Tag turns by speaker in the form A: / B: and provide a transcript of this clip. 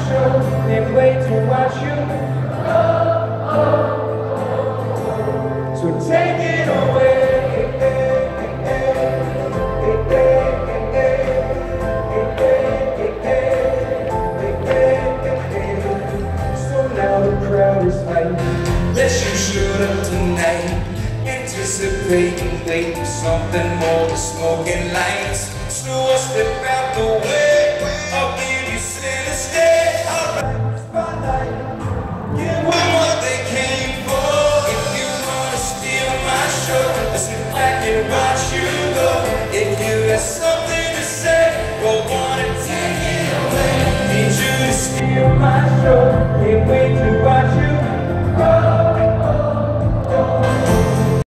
A: show, can't wait to watch you. So take it away. So now the crowd is fighting.
B: Let's shoot up tonight, anticipating, waiting something more than smoking lights. So I'll step out the way, I'll give you center stage. Alright, spotlight, give them what they came for. If you wanna steal my show, I'll sit back and watch you go. If you have something to say, we'll wanna take it away.
A: Need you to steal my show, can't wait to